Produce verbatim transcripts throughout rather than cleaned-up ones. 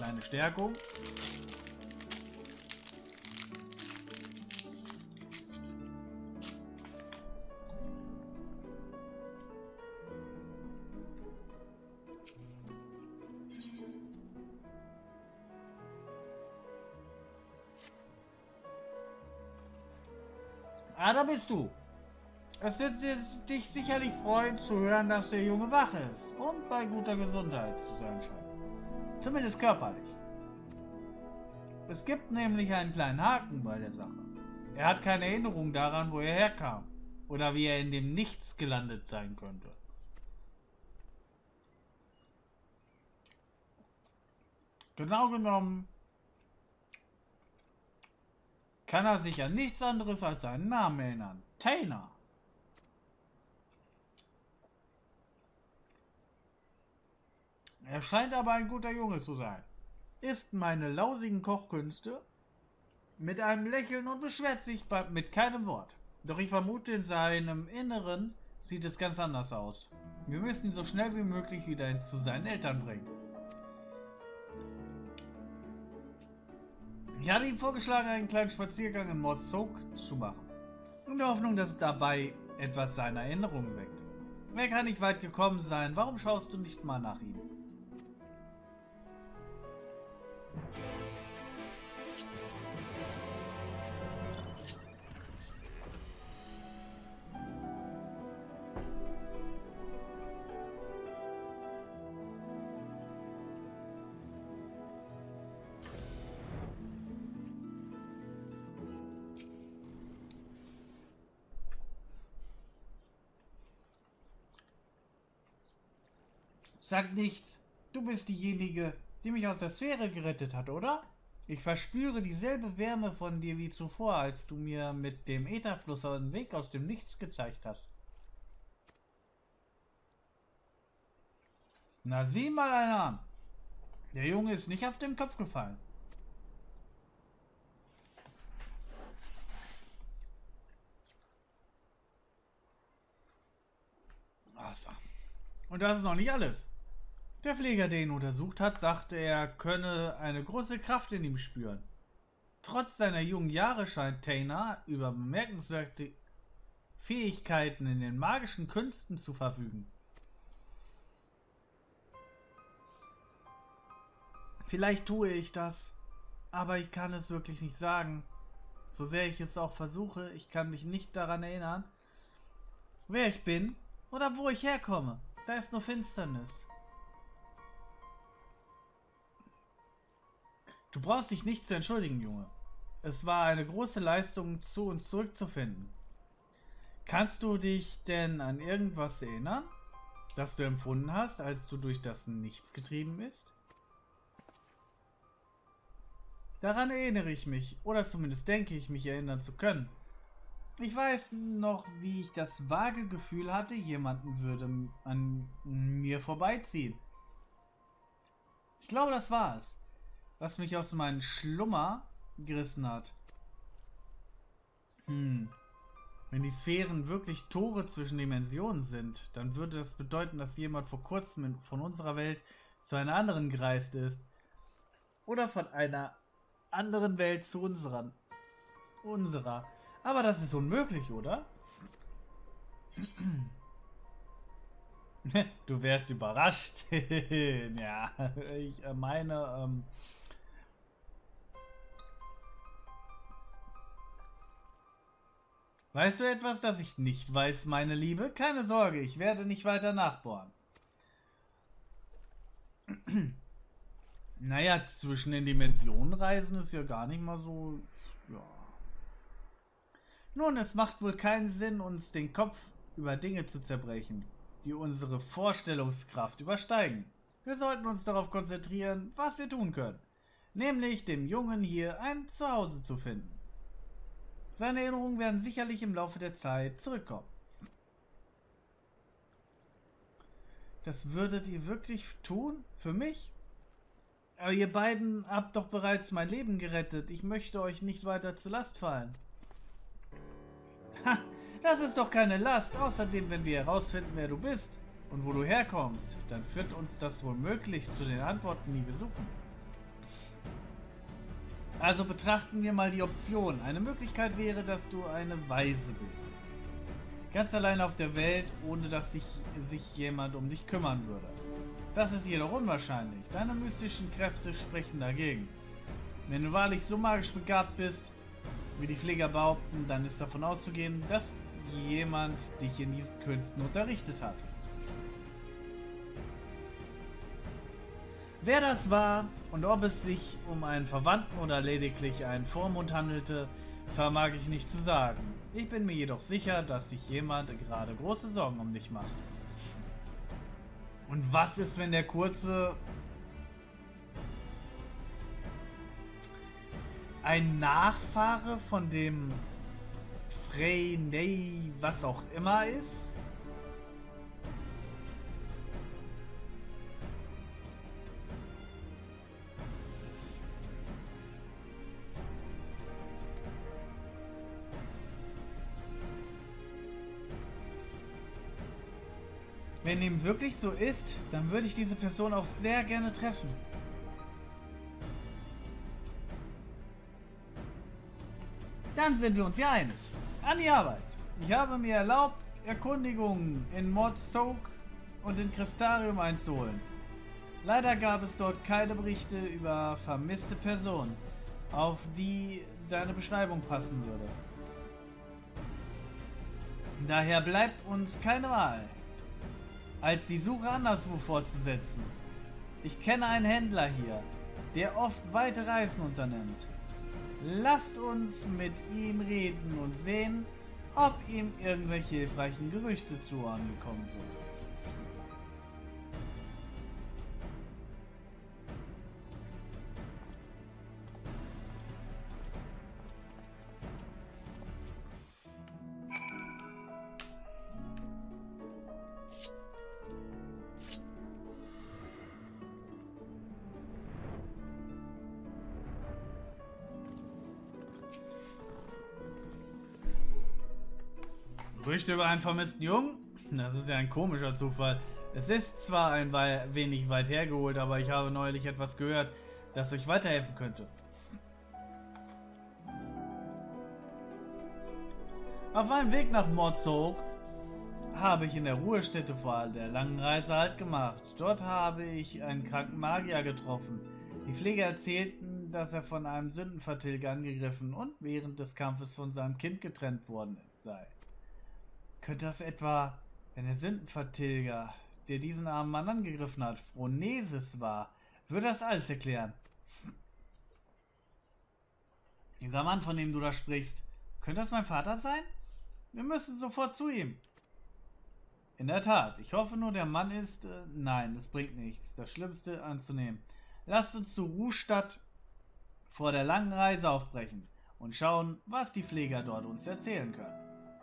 Eine Stärkung. Ah, da bist du. Es wird dich sicherlich freuen zu hören, dass der Junge wach ist und bei guter Gesundheit zu sein scheint. Zumindest körperlich. Es gibt nämlich einen kleinen Haken bei der Sache. Er hat keine Erinnerung daran, wo er herkam oder wie er in dem Nichts gelandet sein könnte. Genau genommen kann er sich an nichts anderes als seinen Namen erinnern. Taina. Er scheint aber ein guter Junge zu sein. Isst meine lausigen Kochkünste mit einem Lächeln und beschwert sich mit keinem Wort. Doch ich vermute, in seinem Inneren sieht es ganz anders aus. Wir müssen ihn so schnell wie möglich wieder zu seinen Eltern bringen. Ich habe ihm vorgeschlagen, einen kleinen Spaziergang in Mord Soak zu machen. In der Hoffnung, dass es dabei etwas seiner Erinnerungen weckt. Er kann nicht weit gekommen sein. Warum schaust du nicht mal nach ihm? Sag nichts. Du bist diejenige, die mich aus der Sphäre gerettet hat, oder? Ich verspüre dieselbe Wärme von dir wie zuvor, als du mir mit dem Ätherfluss einen Weg aus dem Nichts gezeigt hast. Na, sieh mal einer an. Der Junge ist nicht auf den Kopf gefallen. Ach so. Und das ist noch nicht alles. Der Pfleger, der ihn untersucht hat, sagte, er könne eine große Kraft in ihm spüren. Trotz seiner jungen Jahre scheint Taina über bemerkenswerte Fähigkeiten in den magischen Künsten zu verfügen. Vielleicht tue ich das, aber ich kann es wirklich nicht sagen. So sehr ich es auch versuche, ich kann mich nicht daran erinnern, wer ich bin oder wo ich herkomme. Da ist nur Finsternis. Du brauchst dich nicht zu entschuldigen, Junge. Es war eine große Leistung, zu uns zurückzufinden. Kannst du dich denn an irgendwas erinnern, das du empfunden hast, als du durch das Nichts getrieben bist? Daran erinnere ich mich, oder zumindest denke ich, mich erinnern zu können. Ich weiß noch, wie ich das vage Gefühl hatte, jemanden würde an mir vorbeiziehen. Ich glaube, das war es, was mich aus meinem Schlummer gerissen hat. Hm. Wenn die Sphären wirklich Tore zwischen Dimensionen sind, dann würde das bedeuten, dass jemand vor kurzem von unserer Welt zu einer anderen gereist ist. Oder von einer anderen Welt zu unserer. Unserer. Aber das ist unmöglich, oder? Du wärst überrascht. Ja, ich meine, ähm... Weißt du etwas, das ich nicht weiß, meine Liebe? Keine Sorge, ich werde nicht weiter nachbohren. Naja, zwischen den Dimensionen reisen ist ja gar nicht mal so... Ja. Nun, es macht wohl keinen Sinn, uns den Kopf über Dinge zu zerbrechen, die unsere Vorstellungskraft übersteigen. Wir sollten uns darauf konzentrieren, was wir tun können. Nämlich dem Jungen hier ein Zuhause zu finden. Seine Erinnerungen werden sicherlich im Laufe der Zeit zurückkommen. Das würdet ihr wirklich tun? Für mich? Aber ihr beiden habt doch bereits mein Leben gerettet. Ich möchte euch nicht weiter zur Last fallen. Ha, das ist doch keine Last. Außerdem, wenn wir herausfinden, wer du bist und wo du herkommst, dann führt uns das womöglich zu den Antworten, die wir suchen. Also betrachten wir mal die Option. Eine Möglichkeit wäre, dass du eine Waise bist. Ganz allein auf der Welt, ohne dass sich, sich jemand um dich kümmern würde. Das ist jedoch unwahrscheinlich. Deine mystischen Kräfte sprechen dagegen. Wenn du wahrlich so magisch begabt bist, wie die Pfleger behaupten, dann ist davon auszugehen, dass jemand dich in diesen Künsten unterrichtet hat. Wer das war und ob es sich um einen Verwandten oder lediglich einen Vormund handelte, vermag ich nicht zu sagen. Ich bin mir jedoch sicher, dass sich jemand gerade große Sorgen um dich macht. Und was ist, wenn der Kurze ein Nachfahre von dem Freynei, was auch immer ist? Wenn dem wirklich so ist, dann würde ich diese Person auch sehr gerne treffen. Dann sind wir uns ja einig. An die Arbeit. Ich habe mir erlaubt, Erkundigungen in Mordsog und in Crystarium einzuholen. Leider gab es dort keine Berichte über vermisste Personen, auf die deine Beschreibung passen würde. Daher bleibt uns keine Wahl, als die Suche anderswo fortzusetzen. Ich kenne einen Händler hier, der oft weite Reisen unternimmt. Lasst uns mit ihm reden und sehen, ob ihm irgendwelche hilfreichen Gerüchte zu Ohren gekommen sind. Gerüchte über einen vermissten Jungen? Das ist ja ein komischer Zufall. Es ist zwar ein wenig weit hergeholt, aber ich habe neulich etwas gehört, das euch weiterhelfen könnte. Auf meinem Weg nach Mordsog habe ich in der Ruhestätte vor der langen Reise Halt gemacht. Dort habe ich einen kranken Magier getroffen. Die Pfleger erzählten, dass er von einem Sündenvertilger angegriffen und während des Kampfes von seinem Kind getrennt worden sei. Könnte das etwa, wenn der Sündenvertilger, der diesen armen Mann angegriffen hat, Phronesis war, würde das alles erklären. Dieser Mann, von dem du da sprichst, könnte das mein Vater sein? Wir müssen sofort zu ihm. In der Tat, ich hoffe nur, der Mann ist... Äh, nein, es bringt nichts, das Schlimmste anzunehmen. Lasst uns zu Ruhstadt vor der langen Reise aufbrechen und schauen, was die Pfleger dort uns erzählen können.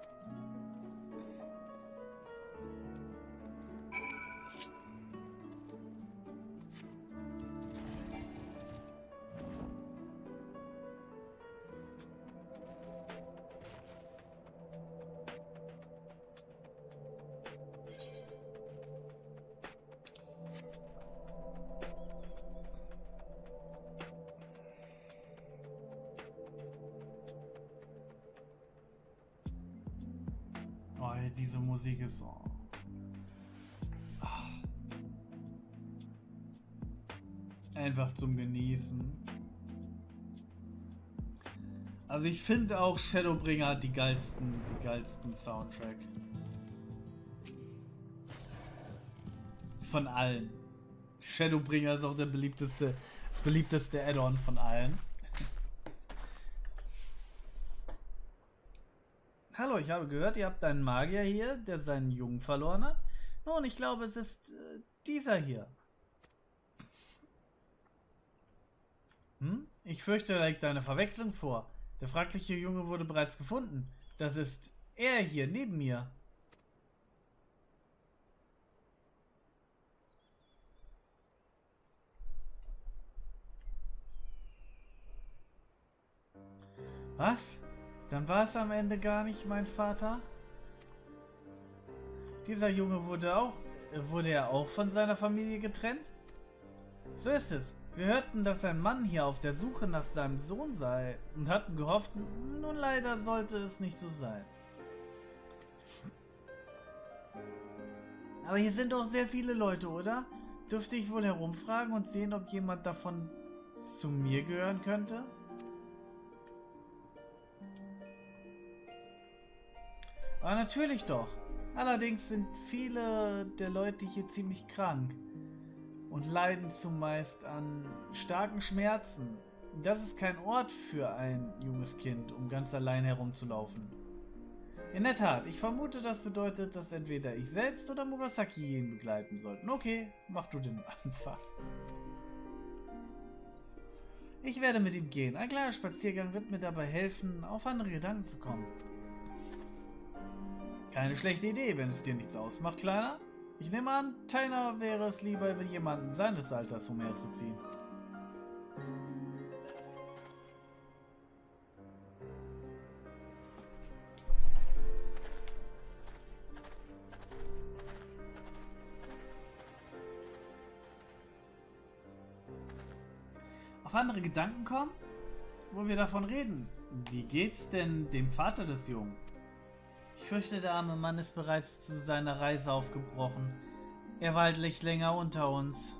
Oh, diese Musik ist so... einfach zum Genießen. Also ich finde auch Shadowbringer hat die geilsten, die geilsten Soundtrack. Von allen. Shadowbringer ist auch der beliebteste, das beliebteste Add-on von allen. Hallo, ich habe gehört, ihr habt einen Magier hier, der seinen Jungen verloren hat. Nun, ich glaube, es ist äh, dieser hier. Hm? Ich fürchte, da liegt eine Verwechslung vor. Der fragliche Junge wurde bereits gefunden. Das ist er hier, neben mir. Was? Dann war es am Ende gar nicht mein Vater? Dieser Junge wurde auch, wurde er auch von seiner Familie getrennt? So ist es. Wir hörten, dass ein Mann hier auf der Suche nach seinem Sohn sei und hatten gehofft, nun leider sollte es nicht so sein. Aber hier sind doch sehr viele Leute, oder? Dürfte ich wohl herumfragen und sehen, ob jemand davon zu mir gehören könnte? Aber natürlich doch. Allerdings sind viele der Leute hier ziemlich krank und leiden zumeist an starken Schmerzen. Das ist kein Ort für ein junges Kind, um ganz allein herumzulaufen. In der Tat, ich vermute, das bedeutet, dass entweder ich selbst oder Murasaki ihn begleiten sollten. Okay, mach du den Anfang. Ich werde mit ihm gehen. Ein kleiner Spaziergang wird mir dabei helfen, auf andere Gedanken zu kommen. Keine schlechte Idee, wenn es dir nichts ausmacht, Kleiner. Ich nehme an, Tainer wäre es lieber, mit jemandem seines Alters umherzuziehen. Auf andere Gedanken kommen? Wo wir davon reden. Wie geht's denn dem Vater des Jungen? Ich fürchte, der arme Mann ist bereits zu seiner Reise aufgebrochen. Er weilt nicht länger unter uns.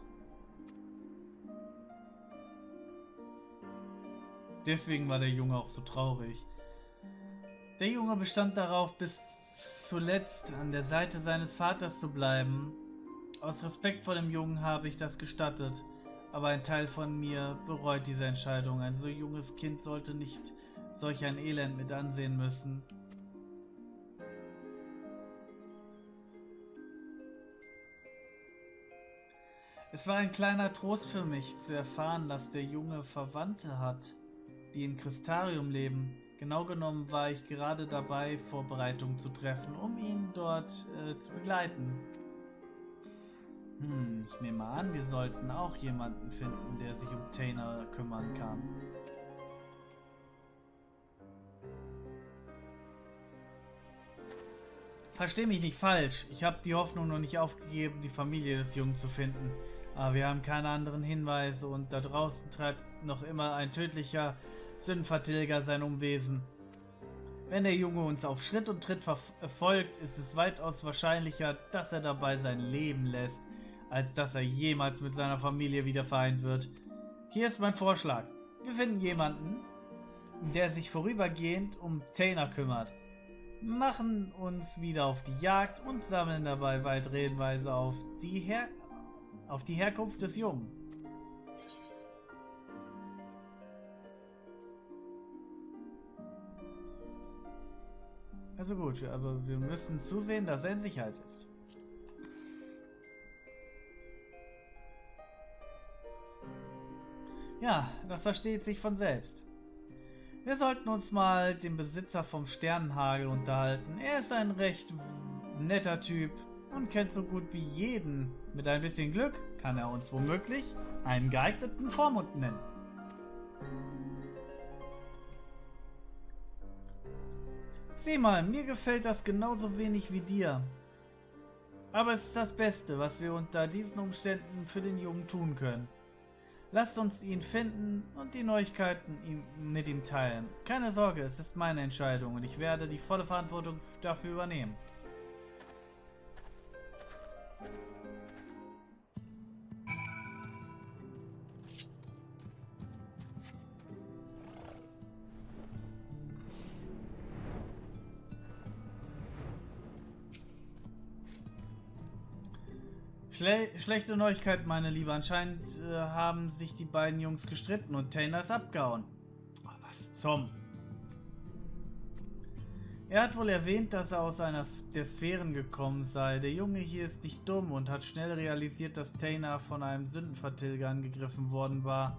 Deswegen war der Junge auch so traurig. Der Junge bestand darauf, bis zuletzt an der Seite seines Vaters zu bleiben. Aus Respekt vor dem Jungen habe ich das gestattet. Aber ein Teil von mir bereut diese Entscheidung. Ein so junges Kind sollte nicht solch ein Elend mit ansehen müssen. Es war ein kleiner Trost für mich, zu erfahren, dass der Junge Verwandte hat, die in Crystarium leben. Genau genommen war ich gerade dabei, Vorbereitungen zu treffen, um ihn dort äh, zu begleiten. Hm, ich nehme an, wir sollten auch jemanden finden, der sich um Tainer kümmern kann. Versteh mich nicht falsch, ich habe die Hoffnung noch nicht aufgegeben, die Familie des Jungen zu finden. Aber wir haben keine anderen Hinweise und da draußen treibt noch immer ein tödlicher Sündenvertilger sein Unwesen. Wenn der Junge uns auf Schritt und Tritt verfolgt, ist es weitaus wahrscheinlicher, dass er dabei sein Leben lässt, als dass er jemals mit seiner Familie wieder vereint wird. Hier ist mein Vorschlag. Wir finden jemanden, der sich vorübergehend um Tainer kümmert, machen uns wieder auf die Jagd und sammeln dabei weitere Hinweise auf die, Her auf die Herkunft des Jungen. Also gut, aber wir müssen zusehen, dass er in Sicherheit ist. Ja, das versteht sich von selbst. Wir sollten uns mal den Besitzer vom Sternenhagel unterhalten. Er ist ein recht netter Typ und kennt so gut wie jeden. Mit ein bisschen Glück kann er uns womöglich einen geeigneten Vormund nennen. Sieh mal, mir gefällt das genauso wenig wie dir. Aber es ist das Beste, was wir unter diesen Umständen für den Jungen tun können. Lasst uns ihn finden und die Neuigkeiten ihm, mit ihm teilen. Keine Sorge, es ist meine Entscheidung und ich werde die volle Verantwortung dafür übernehmen. Schle schlechte Neuigkeit, meine Liebe. Anscheinend äh, haben sich die beiden Jungs gestritten und Tainer ist abgehauen. Oh, was zum? Er hat wohl erwähnt, dass er aus einer der Sphären gekommen sei. Der Junge hier ist nicht dumm und hat schnell realisiert, dass Tainer von einem Sündenvertilger angegriffen worden war.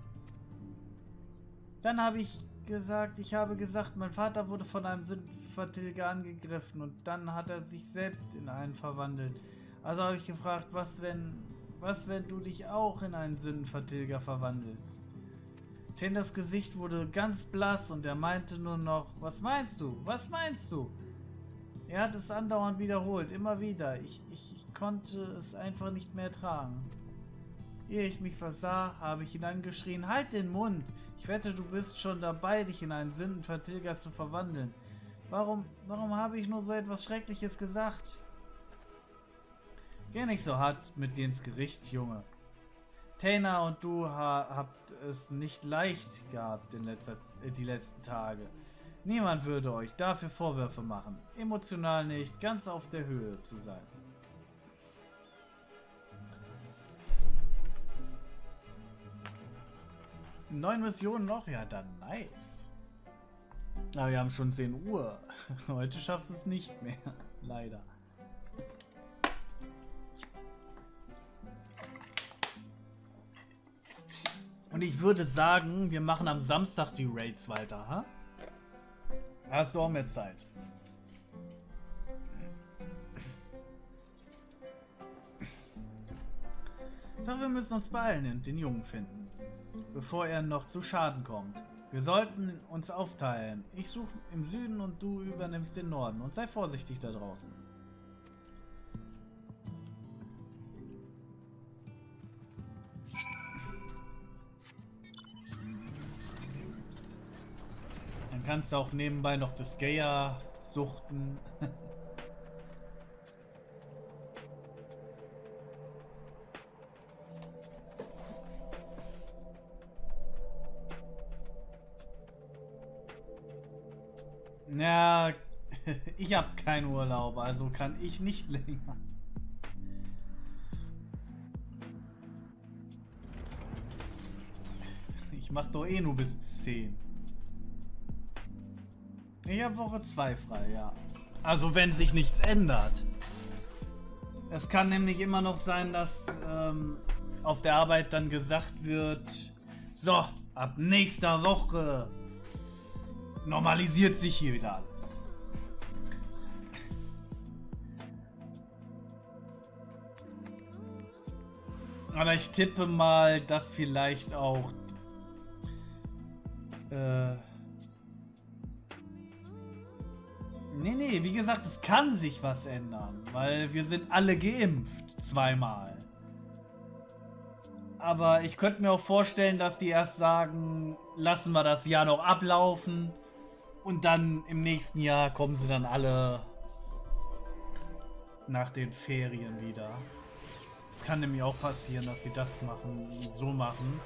Dann habe ich gesagt, ich habe gesagt, mein Vater wurde von einem Sündenvertilger angegriffen und dann hat er sich selbst in einen verwandelt. Also habe ich gefragt, was wenn, was wenn du dich auch in einen Sündenvertilger verwandelst? Tainers Gesicht wurde ganz blass und er meinte nur noch, was meinst du? Was meinst du? Er hat es andauernd wiederholt, immer wieder. Ich, ich, ich konnte es einfach nicht mehr ertragen. Ehe ich mich versah, habe ich ihn angeschrien, halt den Mund! Ich wette, du bist schon dabei, dich in einen Sündenvertilger zu verwandeln. Warum, warum habe ich nur so etwas Schreckliches gesagt? Geh nicht so hart mit dir ins Gericht, Junge. Taina und du ha habt es nicht leicht gehabt in letzter, äh, die letzten Tage. Niemand würde euch dafür Vorwürfe machen, emotional nicht ganz auf der Höhe zu sein. Neun Missionen noch? Ja, dann nice. Aber wir haben schon zehn Uhr. Heute schaffst du es nicht mehr. Leider. Und ich würde sagen, wir machen am Samstag die Raids weiter, ha? Hast du auch mehr Zeit? Doch wir müssen uns beeilen und den Jungen finden, bevor er noch zu Schaden kommt. Wir sollten uns aufteilen. Ich suche im Süden und du übernimmst den Norden. Und sei vorsichtig da draußen. Dann kannst du auch nebenbei noch das Gaia suchten. Ja, ich habe keinen Urlaub, also kann ich nicht länger. Ich mach doch eh nur bis zehn. Ich habe Woche zwei frei, ja. Also wenn sich nichts ändert. Es kann nämlich immer noch sein, dass ähm, auf der Arbeit dann gesagt wird, so, ab nächster Woche normalisiert sich hier wieder alles. Aber ich tippe mal, dass vielleicht auch äh, nee, nee, wie gesagt, es kann sich was ändern, weil wir sind alle geimpft, zweimal. Aber ich könnte mir auch vorstellen, dass die erst sagen, lassen wir das Jahr noch ablaufen. Und dann im nächsten Jahr kommen sie dann alle nach den Ferien wieder. Es kann nämlich auch passieren, dass sie das machen, so machen.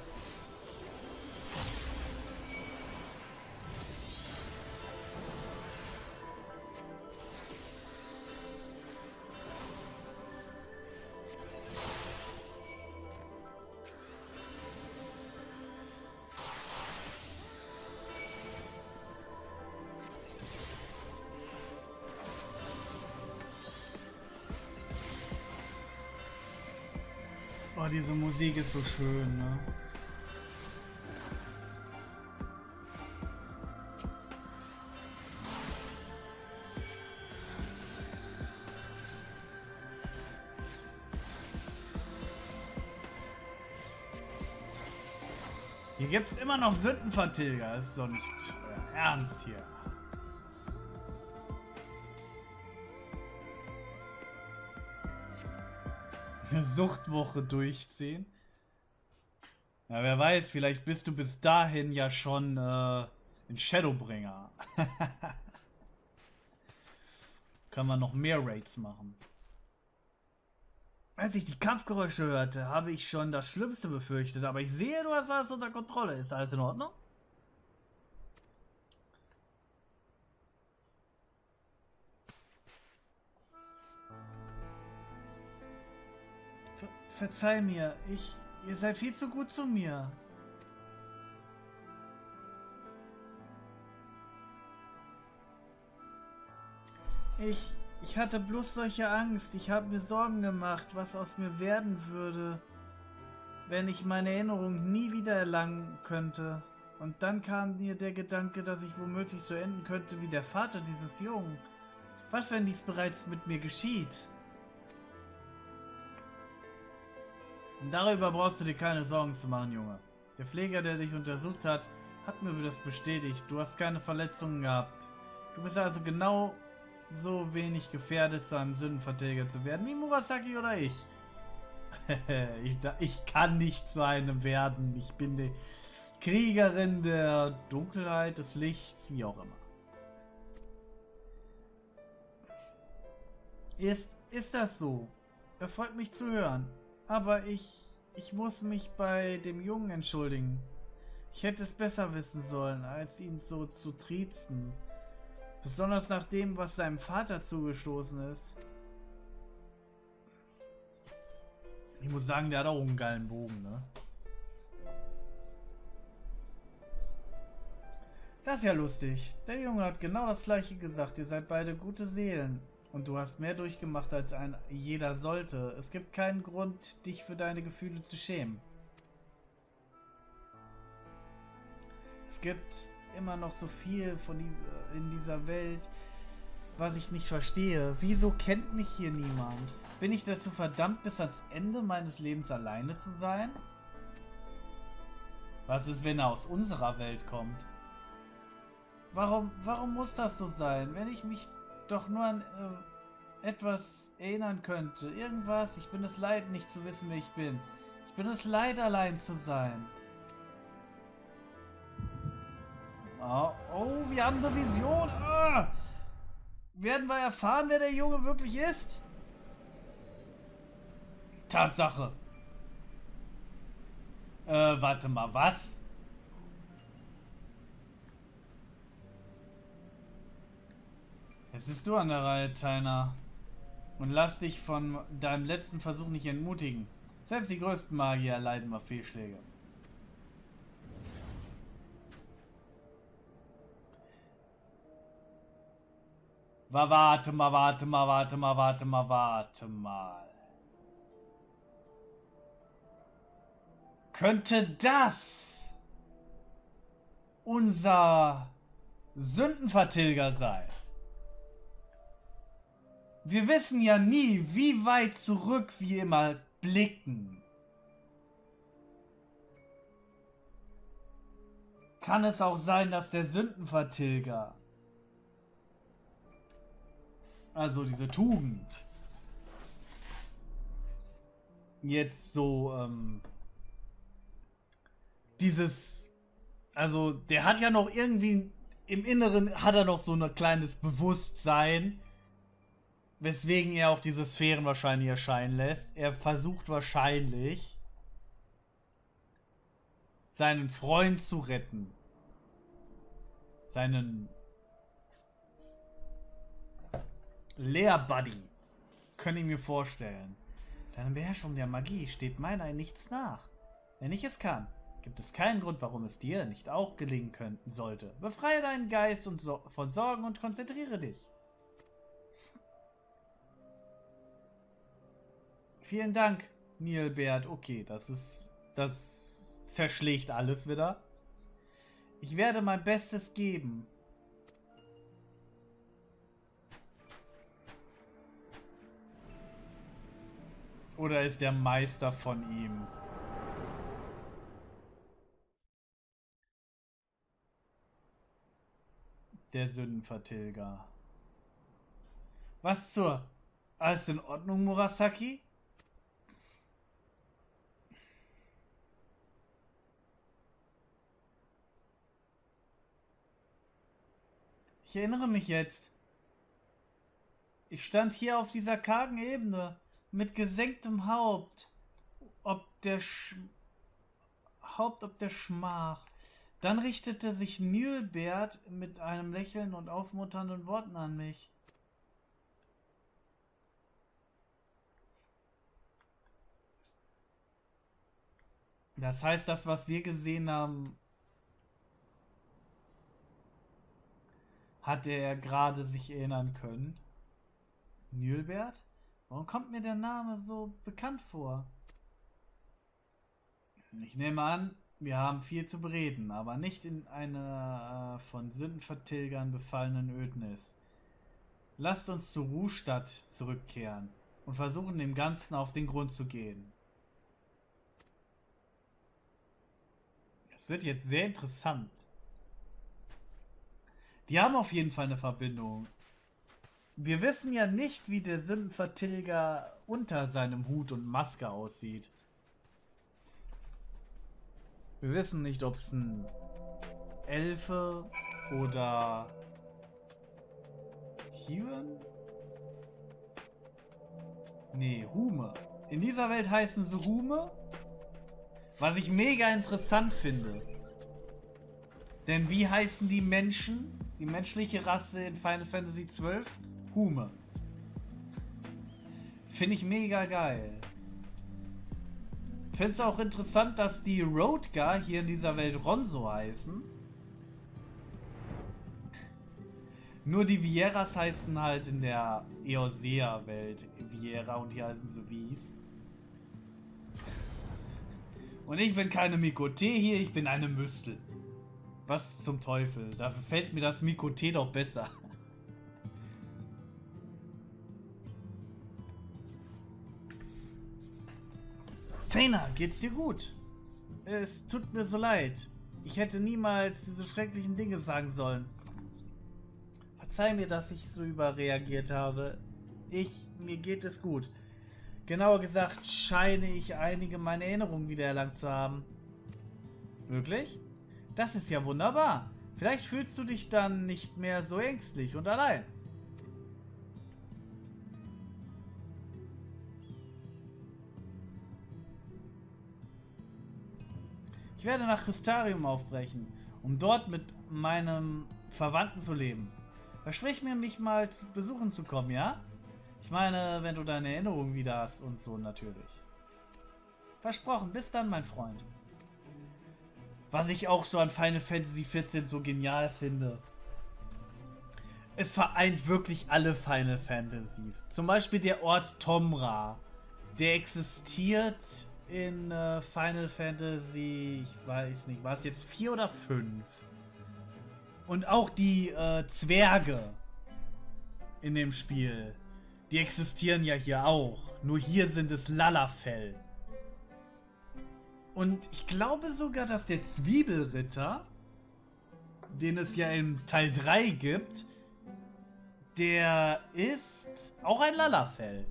Oh, diese Musik ist so schön, ne? Hier gibt's immer noch Sündenvertilger, das ist doch nicht äh, ernst hier. Eine Suchtwoche durchziehen. Ja, wer weiß, vielleicht bist du bis dahin ja schon äh, ein Shadowbringer. Kann man noch mehr Raids machen. Als ich die Kampfgeräusche hörte, habe ich schon das Schlimmste befürchtet, aber ich sehe, du hast alles unter Kontrolle. Ist alles in Ordnung? Verzeih mir, ich... Ihr seid viel zu gut zu mir. Ich... Ich hatte bloß solche Angst. Ich habe mir Sorgen gemacht, was aus mir werden würde, wenn ich meine Erinnerung nie wieder erlangen könnte. Und dann kam mir der Gedanke, dass ich womöglich so enden könnte wie der Vater dieses Jungen. Was, wenn dies bereits mit mir geschieht? Darüber brauchst du dir keine Sorgen zu machen, Junge. Der Pfleger, der dich untersucht hat, hat mir das bestätigt. Du hast keine Verletzungen gehabt. Du bist also genau so wenig gefährdet, zu einem Sündenvertilger zu werden, wie Murasaki oder ich. ich, ich kann nicht zu einem werden. Ich bin die Kriegerin der Dunkelheit, des Lichts, wie auch immer. Ist, ist das so? Das freut mich zu hören. Aber ich, ich muss mich bei dem Jungen entschuldigen. Ich hätte es besser wissen sollen, als ihn so zu triezen. Besonders nach dem, was seinem Vater zugestoßen ist. Ich muss sagen, der hat auch einen geilen Bogen, ne? Das ist ja lustig. Der Junge hat genau das gleiche gesagt. Ihr seid beide gute Seelen. Und du hast mehr durchgemacht, als ein jeder sollte. Es gibt keinen Grund, dich für deine Gefühle zu schämen. Es gibt immer noch so viel von dieser, in dieser Welt, was ich nicht verstehe. Wieso kennt mich hier niemand? Bin ich dazu verdammt, bis ans Ende meines Lebens alleine zu sein? Was ist, wenn er aus unserer Welt kommt? Warum, warum muss das so sein? Wenn ich mich doch nur an äh, etwas erinnern könnte. Irgendwas. Ich bin es leid, nicht zu wissen, wer ich bin. Ich bin es leid, allein zu sein. Oh, oh, wir haben eine Vision. Ah! Werden wir erfahren, wer der Junge wirklich ist? Tatsache. Äh, warte mal, was? Jetzt bist du an der Reihe, Taina. Und lass dich von deinem letzten Versuch nicht entmutigen. Selbst die größten Magier erleiden mal Fehlschläge. Warte mal, warte mal, warte mal, warte mal, warte mal. Könnte das unser Sündenvertilger sein? Wir wissen ja nie, wie weit zurück wir immer blicken. Kann es auch sein, dass der Sündenvertilger, also diese Tugend, jetzt so, ähm, dieses, also der hat ja noch irgendwie, im Inneren hat er noch so ein kleines Bewusstsein, weswegen er auch diese Sphären wahrscheinlich erscheinen lässt. Er versucht wahrscheinlich, seinen Freund zu retten. Seinen Lehrbuddy. Kann ich mir vorstellen. Deine Beherrschung der Magie steht meiner in nichts nach. Wenn ich es kann, gibt es keinen Grund, warum es dir nicht auch gelingen könnten sollte. Befreie deinen Geist und so von Sorgen und konzentriere dich. Vielen Dank, Nilbert. Okay, das ist... Das zerschlägt alles wieder. Ich werde mein Bestes geben. Oder ist der Meister von ihm? Der Sündenvertilger. Was zur... Alles in Ordnung, Murasaki? Ich erinnere mich jetzt. Ich stand hier auf dieser kargen Ebene mit gesenktem Haupt, ob der Sch Haupt ob der Schmach. Dann richtete sich Nilbert mit einem Lächeln und aufmunternden Worten an mich. Das heißt, das, was wir gesehen haben, hat er gerade sich erinnern können. Nilbert? Warum kommt mir der Name so bekannt vor? Ich nehme an, wir haben viel zu bereden, aber nicht in einer äh, von Sündenvertilgern befallenen Ödnis. Lasst uns zu Ruhstadt zurückkehren und versuchen, dem Ganzen auf den Grund zu gehen. Das wird jetzt sehr interessant. Die haben auf jeden Fall eine Verbindung. Wir wissen ja nicht, wie der Sündenvertilger unter seinem Hut und Maske aussieht. Wir wissen nicht, ob es ein Elfe oder Human? Nee, Hume. In dieser Welt heißen sie Hume, was ich mega interessant finde. Denn wie heißen die Menschen, die menschliche Rasse in Final Fantasy zwölf? Hume. Finde ich mega geil. Ich finde es auch interessant, dass die Roadgar hier in dieser Welt Ronso heißen. Nur die Vieras heißen halt in der Eorzea-Welt Viera und hier heißen sie Vies. Und ich bin keine Mikote hier, ich bin eine Müstel. Was zum Teufel? Dafür fällt mir das Mikote doch besser. Taina, geht's dir gut? Es tut mir so leid. Ich hätte niemals diese schrecklichen Dinge sagen sollen. Verzeih mir, dass ich so überreagiert habe. Ich, mir geht es gut. Genauer gesagt scheine ich einige meiner Erinnerungen wiedererlangt zu haben. Wirklich? Das ist ja wunderbar. Vielleicht fühlst du dich dann nicht mehr so ängstlich und allein. Ich werde nach Crystarium aufbrechen, um dort mit meinem Verwandten zu leben. Versprich mir, mich mal zu besuchen zu kommen, ja? Ich meine, wenn du deine Erinnerungen wieder hast und so natürlich. Versprochen, bis dann, mein Freund. Was ich auch so an Final Fantasy vierzehn so genial finde. Es vereint wirklich alle Final Fantasies. Zum Beispiel der Ort Tomra. Der existiert in äh, Final Fantasy, ich weiß nicht, war es jetzt vier oder fünf? Und auch die äh, Zwerge in dem Spiel, die existieren ja hier auch. Nur hier sind es Lalafell. Und ich glaube sogar, dass der Zwiebelritter, den es ja im Teil drei gibt, der ist auch ein Lalafell.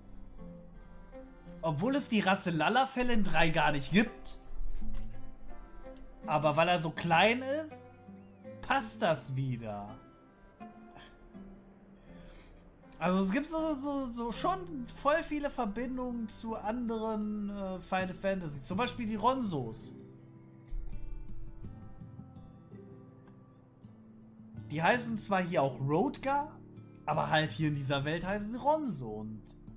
Obwohl es die Rasse Lalafell in drei gar nicht gibt. Aber weil er so klein ist, passt das wieder. Also es gibt so, so, so schon voll viele Verbindungen zu anderen äh, Final Fantasies. Zum Beispiel die Ronsos. Die heißen zwar hier auch Roadgar, aber halt hier in dieser Welt heißen sie Ronso. Und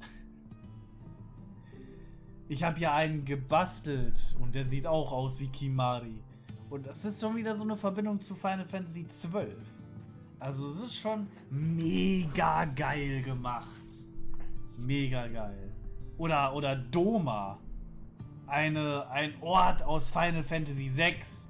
ich habe ja einen gebastelt und der sieht auch aus wie Kimari. Und das ist schon wieder so eine Verbindung zu Final Fantasy zwölf. Also es ist schon mega geil gemacht. Mega geil. Oder, oder Doma. Eine, ein Ort aus Final Fantasy sechs.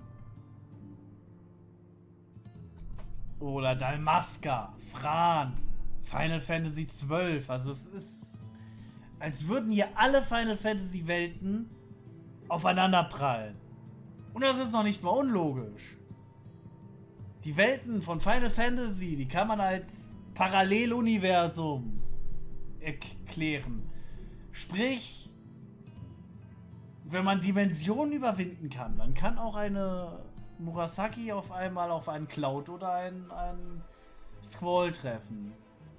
Oder Dalmasca, Fran, Final Fantasy zwölf. Also es ist, als würden hier alle Final Fantasy Welten aufeinander prallen. Und das ist noch nicht mal unlogisch. Die Welten von Final Fantasy, die kann man als Paralleluniversum erklären. Sprich, wenn man Dimensionen überwinden kann, dann kann auch eine Murasaki auf einmal auf einen Cloud oder einen, einen Squall treffen.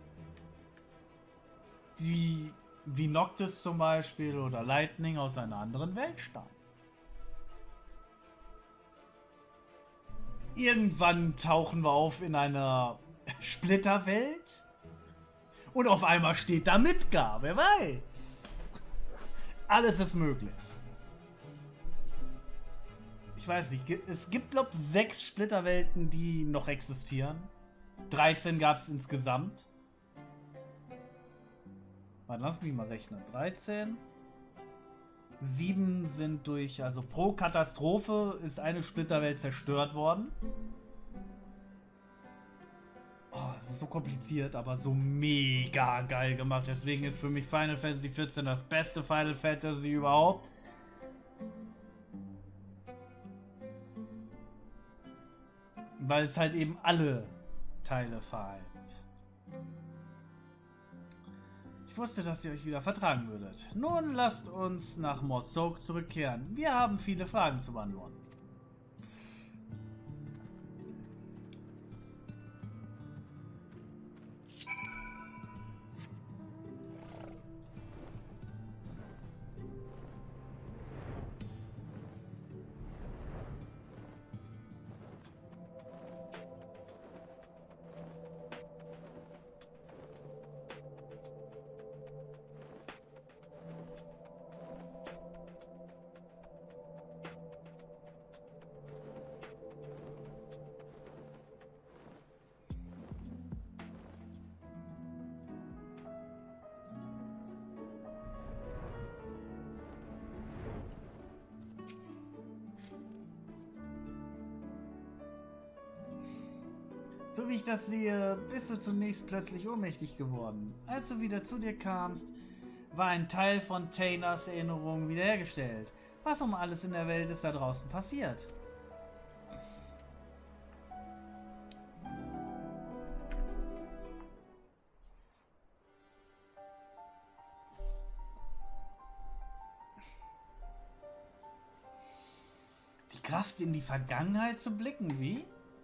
Die wie Noctis zum Beispiel oder Lightning aus einer anderen Welt stammen. Irgendwann tauchen wir auf in einer Splitterwelt und auf einmal steht da Midgar, wer weiß. Alles ist möglich. Ich weiß nicht, es gibt glaube ich sechs Splitterwelten, die noch existieren. dreizehn gab es insgesamt. Warte, lass mich mal rechnen. dreizehn. Sieben sind durch, also pro Katastrophe ist eine Splitterwelt zerstört worden. Oh, es ist so kompliziert, aber so mega geil gemacht. Deswegen ist für mich Final Fantasy vierzehn das beste Final Fantasy überhaupt. Weil es halt eben alle Teile vereint. Ich wusste, dass ihr euch wieder vertragen würdet. Nun lasst uns nach Mortsoak zurückkehren. Wir haben viele Fragen zu beantworten. So wie ich das sehe, bist du zunächst plötzlich ohnmächtig geworden. Als du wieder zu dir kamst, war ein Teil von Taynors Erinnerung wiederhergestellt. Was um alles in der Welt ist da draußen passiert? Die Kraft in die Vergangenheit zu blicken, wie?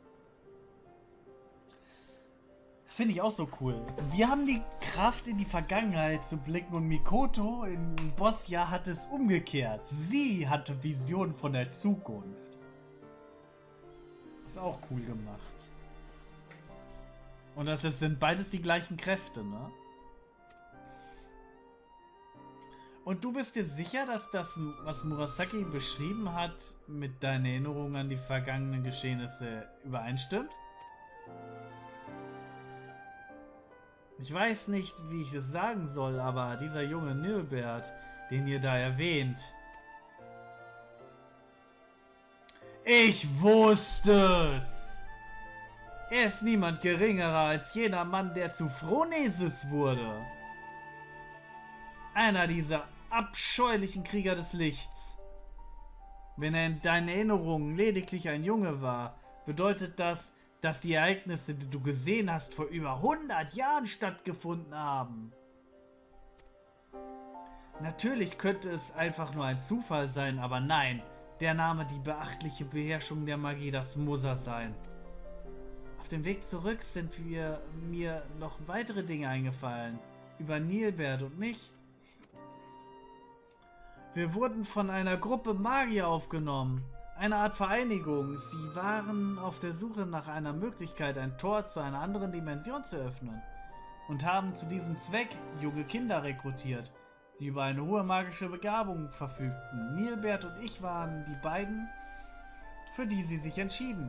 Das finde ich auch so cool. Wir haben die Kraft in die Vergangenheit zu blicken und Mikoto in Bosja hat es umgekehrt. Sie hatte Visionen von der Zukunft. Ist auch cool gemacht. Und das ist, sind beides die gleichen Kräfte, ne? Und du bist dir sicher, dass das, was Murasaki beschrieben hat, mit deinen Erinnerungen an die vergangenen Geschehnisse übereinstimmt? Ich weiß nicht, wie ich es sagen soll, aber dieser junge Nilbert, den ihr da erwähnt... Ich wusste es! Er ist niemand geringerer als jener Mann, der zu Phronesis wurde. Einer dieser abscheulichen Krieger des Lichts. Wenn er in deinen Erinnerungen lediglich ein Junge war, bedeutet das, dass die Ereignisse, die du gesehen hast, vor über hundert Jahren stattgefunden haben. Natürlich könnte es einfach nur ein Zufall sein, aber nein, der Name, die beachtliche Beherrschung der Magie, das muss er sein. Auf dem Weg zurück sind wir, mir noch weitere Dinge eingefallen, über Nilbert und mich. Wir wurden von einer Gruppe Magier aufgenommen. Eine Art Vereinigung. Sie waren auf der Suche nach einer Möglichkeit, ein Tor zu einer anderen Dimension zu öffnen und haben zu diesem Zweck junge Kinder rekrutiert, die über eine hohe magische Begabung verfügten. Nilbert und ich waren die beiden, für die sie sich entschieden.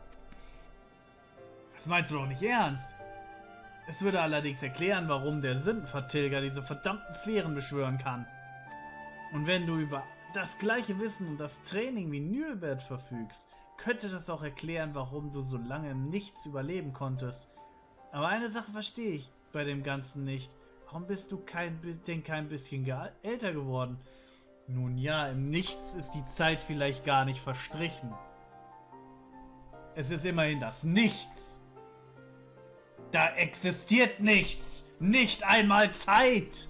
Das meinst du doch nicht ernst? Es würde allerdings erklären, warum der Sündenvertilger diese verdammten Sphären beschwören kann. Und wenn du über das gleiche Wissen und das Training wie Nilbert verfügst, könnte das auch erklären, warum du so lange im Nichts überleben konntest. Aber eine Sache verstehe ich bei dem Ganzen nicht. Warum bist du kein, denn kein bisschen älter geworden? Nun ja, im Nichts ist die Zeit vielleicht gar nicht verstrichen. Es ist immerhin das Nichts. Da existiert nichts. Nicht einmal Zeit.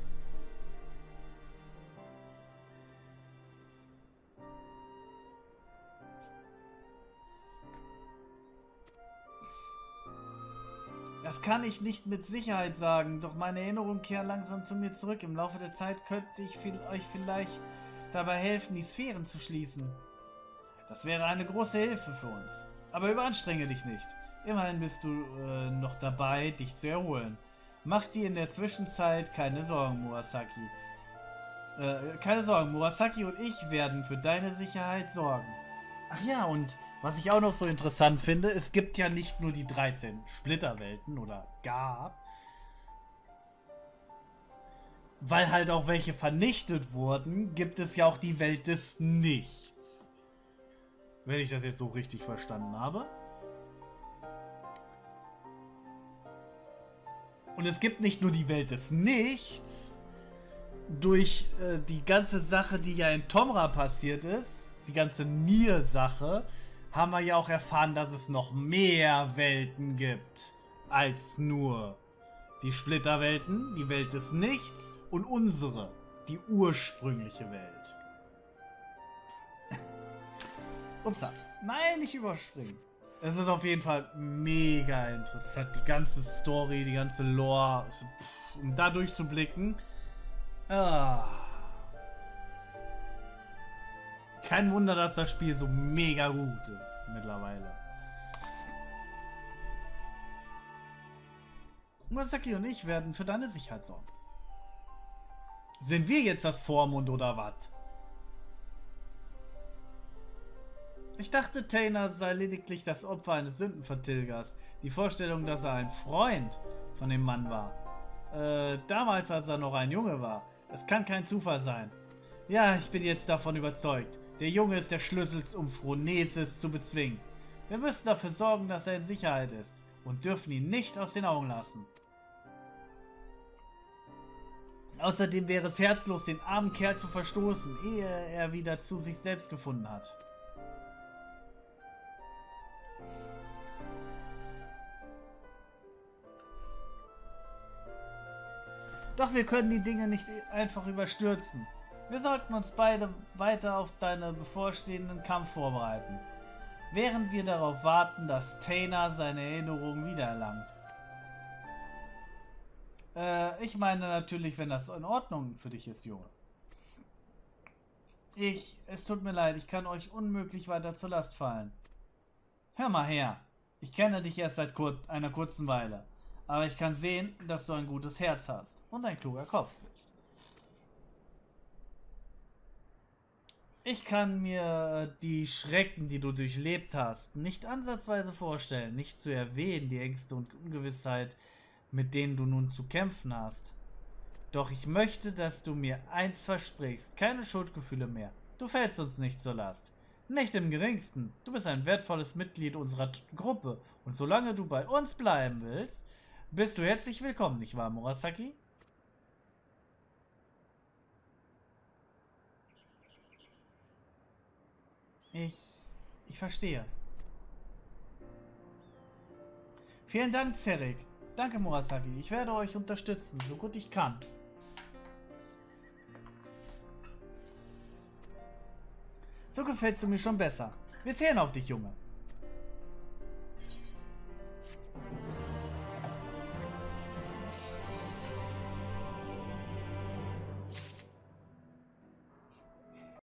Das kann ich nicht mit Sicherheit sagen, doch meine Erinnerungen kehren langsam zu mir zurück. Im Laufe der Zeit könnte ich viel, euch vielleicht dabei helfen, die Sphären zu schließen. Das wäre eine große Hilfe für uns. Aber überanstrenge dich nicht. Immerhin bist du äh, noch dabei, dich zu erholen. Mach dir in der Zwischenzeit keine Sorgen, Murasaki. Äh, keine Sorgen, Murasaki und ich werden für deine Sicherheit sorgen. Ach ja, und was ich auch noch so interessant finde, es gibt ja nicht nur die dreizehn Splitterwelten oder gab, weil halt auch welche vernichtet wurden, gibt es ja auch die Welt des Nichts. Wenn ich das jetzt so richtig verstanden habe. Und es gibt nicht nur die Welt des Nichts, durch äh, die ganze Sache, die ja in Tomra passiert ist, die ganze Nier-Sache, haben wir ja auch erfahren, dass es noch mehr Welten gibt als nur Die Splitterwelten, die Welt des Nichts und unsere, die ursprüngliche Welt. Upsa. Nein, nicht überspringen. Es ist auf jeden Fall mega interessant. Die ganze Story, die ganze Lore. Pff, um da durchzublicken. Ah. Kein Wunder, dass das Spiel so mega gut ist mittlerweile. Murasaki und ich werden für deine Sicherheit sorgen. Sind wir jetzt das Vormund oder was? Ich dachte, Tainer sei lediglich das Opfer eines Sündenvertilgers. Die Vorstellung, dass er ein Freund von dem Mann war. Äh, damals, als er noch ein Junge war. Es kann kein Zufall sein. Ja, ich bin jetzt davon überzeugt. Der Junge ist der Schlüssel, um Phronesis zu bezwingen. Wir müssen dafür sorgen, dass er in Sicherheit ist und dürfen ihn nicht aus den Augen lassen. Außerdem wäre es herzlos, den armen Kerl zu verstoßen, ehe er wieder zu sich selbst gefunden hat. Doch wir können die Dinge nicht einfach überstürzen. Wir sollten uns beide weiter auf deinen bevorstehenden Kampf vorbereiten, während wir darauf warten, dass Tainer seine Erinnerungen wiedererlangt. Äh, ich meine natürlich, wenn das in Ordnung für dich ist, Junge. Ich, es tut mir leid, ich kann euch unmöglich weiter zur Last fallen. Hör mal her, ich kenne dich erst seit kur einer kurzen Weile, aber ich kann sehen, dass du ein gutes Herz hast und ein kluger Kopf bist. Ich kann mir die Schrecken, die du durchlebt hast, nicht ansatzweise vorstellen, nicht zu erwähnen, die Ängste und Ungewissheit, mit denen du nun zu kämpfen hast. Doch ich möchte, dass du mir eins versprichst, keine Schuldgefühle mehr. Du fällst uns nicht zur Last. Nicht im geringsten. Du bist ein wertvolles Mitglied unserer Gruppe und solange du bei uns bleiben willst, bist du herzlich willkommen, nicht wahr, Murasaki? Ich... ich verstehe. Vielen Dank, Zerik. Danke, Murasaki. Ich werde euch unterstützen, so gut ich kann. So gefällst du mir schon besser. Wir zählen auf dich, Junge.